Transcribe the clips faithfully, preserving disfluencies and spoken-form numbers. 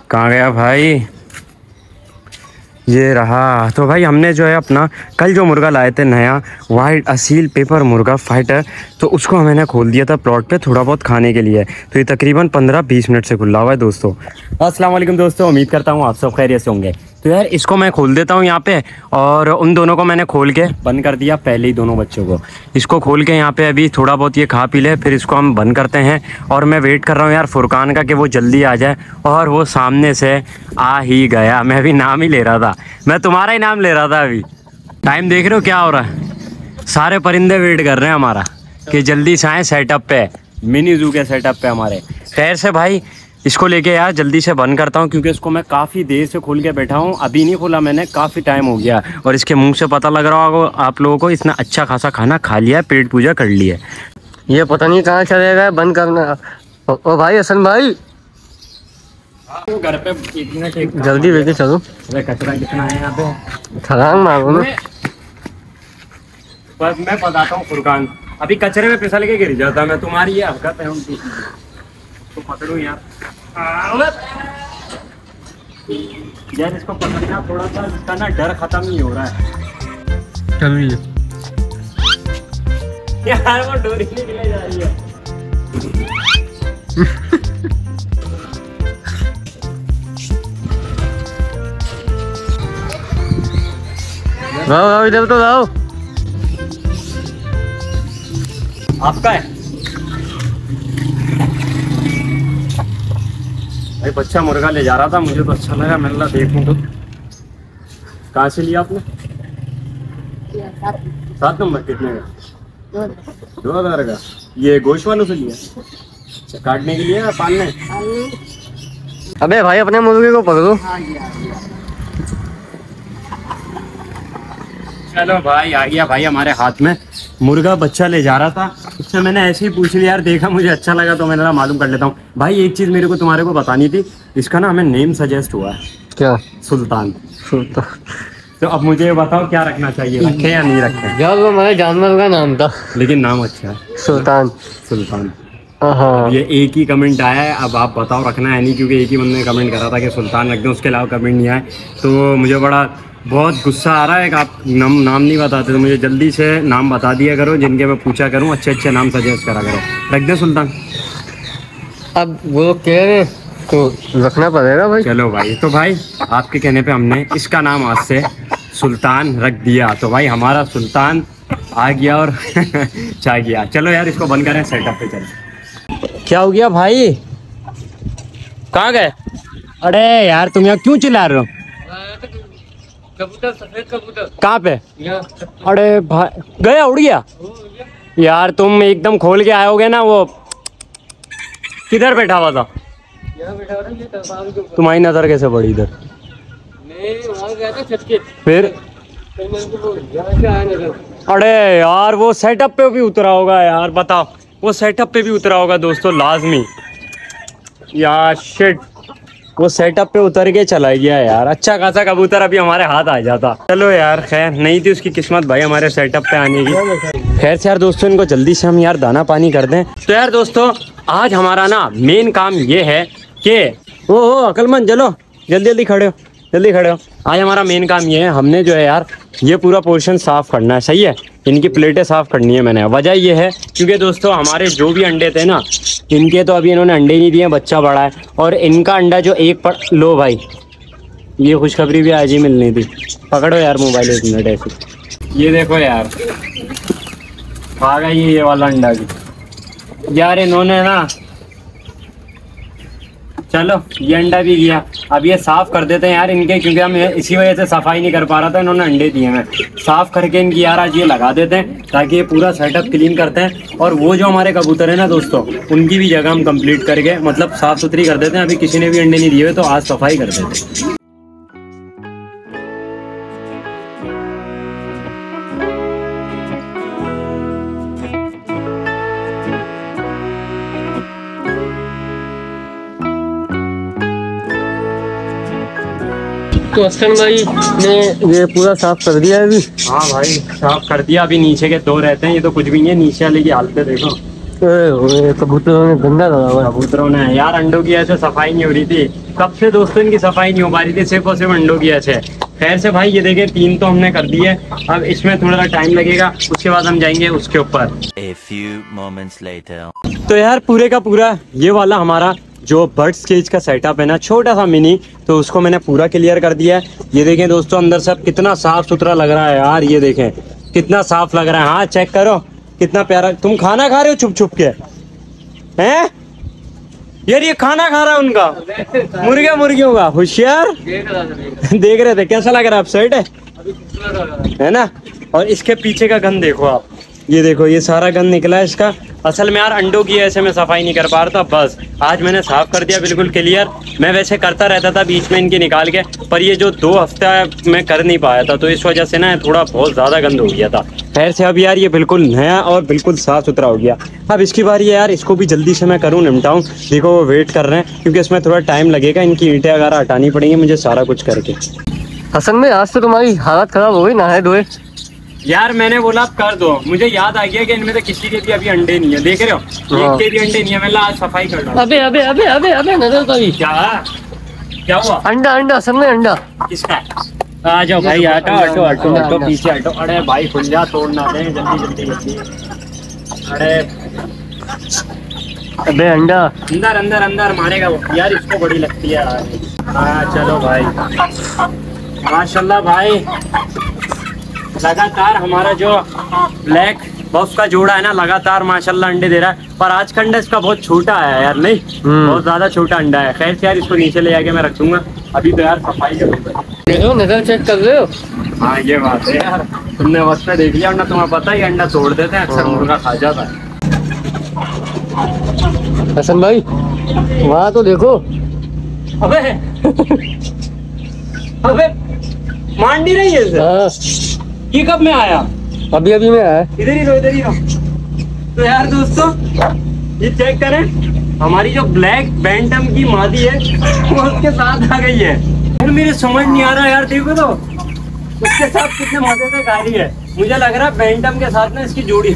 कहाँ गया भाई? ये रहा। तो भाई हमने जो है अपना कल जो मुर्गा लाए थे नया वाइट असील पेपर मुर्गा फाइटर, तो उसको मैंने खोल दिया था प्लॉट पे थोड़ा बहुत खाने के लिए। तो ये तकरीबन पंद्रह बीस मिनट से खुला हुआ है दोस्तों। अस्सलाम वालेकुम दोस्तों, उम्मीद करता हूँ आप सब खैरियत से होंगे। तो यार इसको मैं खोल देता हूँ यहाँ पे, और उन दोनों को मैंने खोल के बंद कर दिया पहले ही, दोनों बच्चों को। इसको खोल के यहाँ पे अभी थोड़ा बहुत ये खा पी ले, फिर इसको हम बंद करते हैं। और मैं वेट कर रहा हूँ यार फुरकान का कि वो जल्दी आ जाए, और वो सामने से आ ही गया। मैं भी नाम ही ले रहा था, मैं तुम्हारा ही नाम ले रहा था। अभी टाइम देख रहे हो क्या हो रहा है? सारे परिंदे वेट कर रहे हैं हमारा कि जल्दी से आए सेटअप पे, मिनी जू के सेटअप पे हमारे। खैर से भाई इसको लेके यार जल्दी से बंद करता हूँ, क्योंकि इसको मैं काफ़ी देर से खोल के बैठा हूँ। अभी नहीं खोला मैंने, काफ़ी टाइम हो गया। और इसके मुंह से पता लग रहा होगा आप लोगों को, इसने अच्छा खासा खाना खा लिया है, पेट पूजा कर ली है। ये पता नहीं कहाँ चलेगा, बंद करना। ओ, ओ भाई हसन भाई, तो घर पे एक मिनट एक जल्दी लेके चलो। अरे कचरा कितना है यहाँ पे, छलांग मारो ना। बस मैं बताता हूँ फुरकान, अभी कचरे में फिसल के गिर जाता। मैं तुम्हारी ये हरकत है उनकी, तो पकड़ू यार। यार इसको पकड़ना थोड़ा सा, इसका ना डर खत्म नहीं हो रहा है। चलिए यार वो डोरी निकले जा रही है। आओ आओ, इधर तो आओ। आपका है भाई? बच्चा मुर्गा ले जा रहा था, मुझे तो अच्छा लगा, मैंने कहा देखूं तो। कहाँ से लिया आपने? सात नंबर। कितने का? दो हजार का। ये गोश्त वालों से लिया? अच्छा, काटने के लिए या पालने? अबे भाई अपने मुर्गे को पकड़ो। चलो भाई आ गया भाई हमारे हाथ में मुर्गा। बच्चा ले जा रहा था, उससे मैंने ऐसे ही पूछ लिया यार, देखा मुझे अच्छा लगा तो मैंने मालूम कर लेता हूँ। भाई एक चीज़ मेरे को तुम्हारे को बतानी थी, इसका ना हमें नेम सजेस्ट हुआ है। क्या? सुल्तान। सुल्तान। तो अब मुझे बताओ क्या रखना चाहिए, रखें या नहीं रखें? यार वो हमारे जानवर का नाम था, लेकिन नाम अच्छा है, सुल्तान। सुल्तान। हाँ ये एक ही कमेंट आया है, अब आप बताओ रखना है नहीं, क्योंकि एक ही बंदे ने कमेंट करा था कि सुल्तान रख दें, उसके अलावा कमेंट नहीं आए। तो मुझे बड़ा बहुत गुस्सा आ रहा है कि आप नाम नाम नहीं बताते, तो मुझे जल्दी से नाम बता दिया करो जिनके मैं पूछा करूं, अच्छे अच्छे नाम सजेस्ट करा करो। रख दे सुल्तान। अब वो कह रहे तो रखना पड़ेगा भाई। चलो भाई, तो भाई आपके कहने पे हमने इसका नाम आज से सुल्तान रख दिया। तो भाई हमारा सुल्तान आ गया और चाह गया। चलो यार इसको बंद करें, सेटअप पे चलो। क्या हो गया भाई, कहाँ गए? अरे यार तुम यहाँ क्यों चिल्ला रहे हो? कबूतर, सफेद कबूतर। कहाँ पे? अरे भाई गया, उड़ गया? यार तुम एकदम खोल के आयोगे ना, वो किधर बैठा हुआ था? तुम्हारी नजर कैसे पड़ी इधर? फिर अरे यार वो सेटअप पे भी उतरा होगा यार, बताओ वो सेटअप पे भी उतरा होगा दोस्तों लाजमी। यार शिट, वो सेटअप पे उतर के चला गया यार। अच्छा खासा कबूतर अभी हमारे हाथ आ जाता। चलो यार खैर, नहीं थी उसकी किस्मत भाई हमारे सेटअप पे आने की। खैर से यार दोस्तों, इनको जल्दी से हम यार दाना पानी कर दें। तो यार दोस्तों आज हमारा ना मेन काम ये है कि ओ हो अकलमंद, चलो जल्दी जल्दी खड़े हो, जल्दी खड़े हो। आज हमारा मेन काम ये है, हमने जो है यार ये पूरा पोर्शन साफ़ करना है। सही है, इनकी प्लेटें साफ़ करनी है मैंने। वजह ये है क्योंकि दोस्तों हमारे जो भी अंडे थे ना, इनके तो अभी इन्होंने अंडे नहीं दिए, बच्चा बड़ा है। और इनका अंडा जो एक पड़ लो भाई, ये खुशखबरी भी आज ही मिलनी थी। पकड़ो यार मोबाइल एक मिनट ऐसे। ये देखो यार आ गई ये वाला अंडा भी यार, इन्होंने ना, चलो ये अंडा भी गया। अब ये साफ़ कर देते हैं यार इनके, क्योंकि हम इसी वजह से सफाई नहीं कर पा रहा था, इन्होंने अंडे दिए हैं। साफ़ करके इनकी यार आज ये लगा देते हैं, ताकि ये पूरा सेटअप क्लीन करते हैं। और वो जो हमारे कबूतर है ना दोस्तों, उनकी भी जगह हम कंप्लीट करके मतलब साफ़ सुथरी कर देते हैं। अभी किसी ने भी अंडे नहीं दिए हुए, तो आज सफाई कर देते हैं। तो हसन भाई ने ये पूरा साफ कर दिया है अभी? हाँ भाई साफ कर दिया। अभी नीचे के दो रहते हैं, ये तो कुछ भी नहीं है। नीचे वाले की हालत देखो, कबूतरों ने गंदा लगा हुआ है। कबूतरों ने यार अंडों की ऐसे सफाई नहीं हो रही थी, कब से दोस्तों इनकी सफाई नहीं हो पा रही थी, सिर्फ और सिर्फ अंडों की वजह से। खैर से भाई ये देखें तीन तो हमने कर दिए, अब इसमें थोड़ा सा टाइम लगेगा, उसके बाद हम जाएंगे उसके ऊपर। A few moments later. तो यार पूरे का पूरा ये वाला हमारा जो बर्ड्स केज का सेटअप है ना, छोटा सा मिनी, तो उसको मैंने पूरा क्लियर कर दिया है। ये देखें दोस्तों अंदर सब कितना साफ सुथरा लग रहा है यार, ये देखें कितना साफ लग रहा है। हाँ चेक करो कितना प्यारा। तुम खाना खा रहे हो छुप छुप के हैं यार? ये खाना खा रहा है उनका, मुर्गे मुर्गियों का। होशियार देख रहे थे, कैसा लग रहा है? अपसेट है है ना। और इसके पीछे का गन देखो आप, ये देखो ये सारा गन निकला है इसका। असल में यार अंडों की ऐसे मैं सफाई नहीं कर पा रहा था, बस आज मैंने साफ कर दिया बिल्कुल क्लियर। मैं वैसे करता रहता था बीच में इनके निकाल के, पर ये जो दो हफ्ता मैं कर नहीं पाया था, तो इस वजह से ना थोड़ा बहुत ज़्यादा गंद हो गया था। खैर से अब यार ये बिल्कुल नया और बिल्कुल साफ़ सुथरा हो गया। अब इसकी बारी है यार, इसको भी जल्दी से मैं करूँ निपटाऊँ। देखो वो वेट कर रहे हैं क्योंकि इसमें थोड़ा टाइम लगेगा, इनकी ईंटें वगैरह हटानी पड़ेंगी मुझे सारा कुछ करके। हसन में आज तो तुम्हारी हालत खराब हो गई नहाए धोए। यार मैंने बोला आप कर दो, मुझे याद आ गया कि इनमें तो किसी के भी अभी अंडे नहीं है, देख रहे हो एक के भी अंडे नहीं है। मैं आज सफाई कर रहा हूं। अबे अबे अबे अबे अबे नजर तो भी क्या क्या हुआ? अंडा अंडा हसन में अंडा किसका? आ जाओ भाई, हटो हटो हटो हटो पीछे हटो। अरे भाई खुल जा, तोड़ना दे जल्दी जल्दी जल्दी। अरे अबे अंडा अंदर अंदर अंदर मारेगा वो यार, इसको बड़ी लगती है यार। हाँ चलो भाई, माशाल्लाह भाई लगातार हमारा जो ब्लैक बफ का जोड़ा है ना, लगातार माशाल्लाह अंडे दे रहा है। पर आज का अंडा इसका बहुत छोटा है यार, नहीं बहुत ज्यादा छोटा अंडा है। खैर से यार इसको नीचे ले जाके मैं रख दूंगा, अभी तो यार सफाई करूंगा। देखो नजर चेक कर रहे हो। हाँ ये बात है यार, तुमने वक्त में देख लिया, वरना तुम्हें पता ही अंडा तोड़ देते हैं, अक्सर मुर्गा खा जाता है। हसन भाई वहाँ तो देखो। अबे अबे मान नहीं रही है इसे? हाँ ये कब में आया? अभी अभी में आया। इधर ही रहो इधर ही रहो। तो यार दोस्तों ये चेक करें, हमारी जो ब्लैक बैंटम की मादी है वो उसके साथ आ गई है। यार मेरे समझ नहीं आ रहा यार, देखो तो उसके साथ कितने मजे से खा रही है। मुझे लग रहा है बैंटम के साथ ना इसकी जोड़ी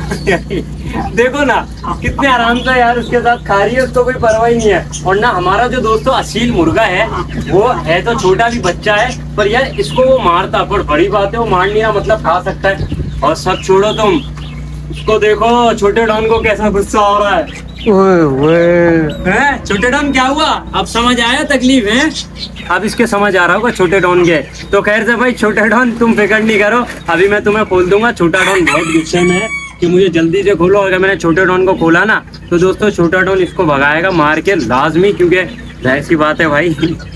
देखो ना कितने आराम से यार उसके साथ खा रही है, उसको कोई परवाह ही नहीं है। और ना हमारा जो दोस्तों असील मुर्गा है वो है तो छोटा भी बच्चा है, पर यार इसको वो मारता, पर बड़ी बात है वो मार नहीं रहा, मतलब खा सकता है। और सब छोड़ो तुम, उसको देखो छोटे डॉन को कैसा गुस्सा हो रहा है। ओए ओए हैं छोटे डॉन क्या हुआ? अब समझ आया तकलीफ है? अब इसके समझ आ रहा होगा छोटे डॉन के। तो खैर से भाई छोटे डॉन तुम फिक्र नहीं करो, अभी मैं तुम्हें खोल दूंगा। छोटा डॉन बहुत गुस्से में है कि मुझे जल्दी से खोलो। अगर मैंने छोटे डॉन को खोला ना तो दोस्तों छोटा डॉन इसको भगाएगा मार के लाजमी, क्योंकि जाहिर सी बात है भाई।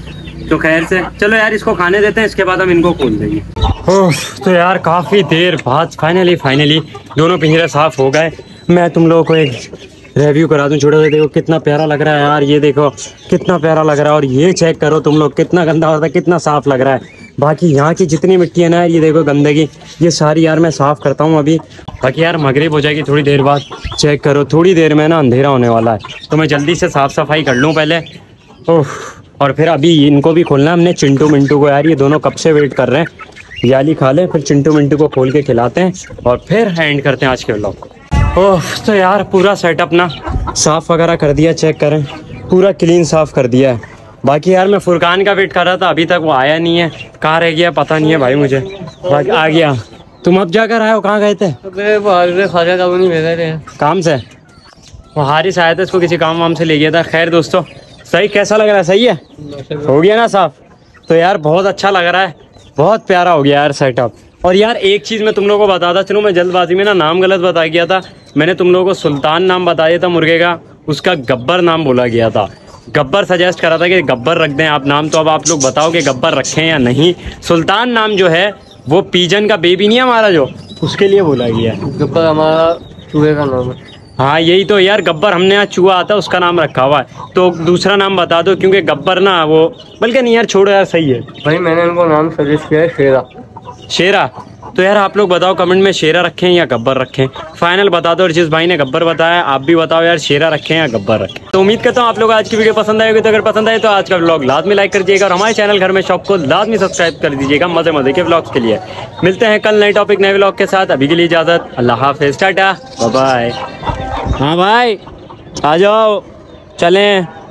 तो खैर से चलो यार इसको खाने देते हैं, इसके बाद हम इनको खोल देंगे। ओह तो यार काफ़ी देर बाद फाइनली फाइनली दोनों पिंजरे साफ हो गए। मैं तुम लोगों को एक रिव्यू करा दूं छोटा सा। देखो कितना प्यारा लग रहा है यार, ये देखो कितना प्यारा लग रहा है। और ये चेक करो तुम लोग, कितना गंदा होता है कितना साफ लग रहा है। बाकी यहाँ की जितनी मिट्टी है ना यार, ये देखो गंदगी, ये सारी यार मैं साफ़ करता हूँ अभी। बाकी यार मगरिब हो जाएगी थोड़ी देर बाद, चेक करो थोड़ी देर में ना अंधेरा होने वाला है, तो मैं जल्दी से साफ़ सफाई कर लूँ पहले। ओह और फिर अभी इनको भी खोलना है हमने, चिंटू मिंटू को। यार ये दोनों कब से वेट कर रहे हैं, याली खा ले फिर चिंटू मिंटू को खोल के खिलाते हैं और फिर एंड करते हैं आज के व्लॉग। ओह तो यार पूरा सेटअप ना साफ़ वगैरह कर दिया, चेक करें पूरा क्लीन साफ़ कर दिया है। बाकी यार मैं फुरकान का वेट कर रहा था, अभी तक वो आया नहीं है, कहाँ रह गया पता नहीं है भाई मुझे। बाकी आ गया, तुम अब जाकर आए हो? कहाँ गए थे? खाजा का नहीं भेज रहे काम से, वो हारिस आया था, इसको किसी काम वाम से ले गया था। खैर दोस्तों सही, कैसा लग रहा है? सही है, हो गया ना साफ़? तो यार बहुत अच्छा लग रहा है, बहुत प्यारा हो गया यार सेटअप। और यार एक चीज़ मैं तुम लोगों को बताता चलूँ, मैं जल्दबाजी में ना नाम गलत बता गया था। मैंने तुम लोगों को सुल्तान नाम बता दिया था मुर्गे का, उसका गब्बर नाम बोला गया था। गब्बर सजेस्ट करा था कि गब्बर रख दें आप नाम, तो अब आप लोग बताओ कि गब्बर रखें या नहीं। सुल्तान नाम जो है वो पीजन का बेबी नहीं है हमारा जो, उसके लिए बोला गया है। गब्बर हमारा चूहे का नाम है। हाँ यही तो यार, गब्बर हमने यहाँ चूहा आता है उसका नाम रखा हुआ है, तो दूसरा नाम बता दो, क्योंकि गब्बर ना वो, बल्कि नहीं यार छोड़ो यार, सही है भाई मैंने उनको नाम सजेस्ट किया है शेरा। शेरा? तो यार आप लोग बताओ कमेंट में शेरा रखें या गब्बर रखें, फाइनल बता दो। और जिस भाई ने गब्बर बताया आप भी बताओ यार शेरा रखें या गब्बर रखें। तो उम्मीद करता हूँ आप लोग आज की वीडियो पसंद आएगी, तो अगर पसंद आए तो आज का व्लॉग लाजमी लाइक कर दीजिएगा और हमारे चैनल घर में शॉप को लाजमी सब्सक्राइब कर दीजिएगा मजे मजे के व्लॉग्स के लिए। मिलते हैं कल नए टॉपिक नए व्लॉग के साथ, अभी के लिए इजाज़त, अल्लाह हाफिज़, टाटा बाय बाय। हाँ भाई आ जाओ चलें।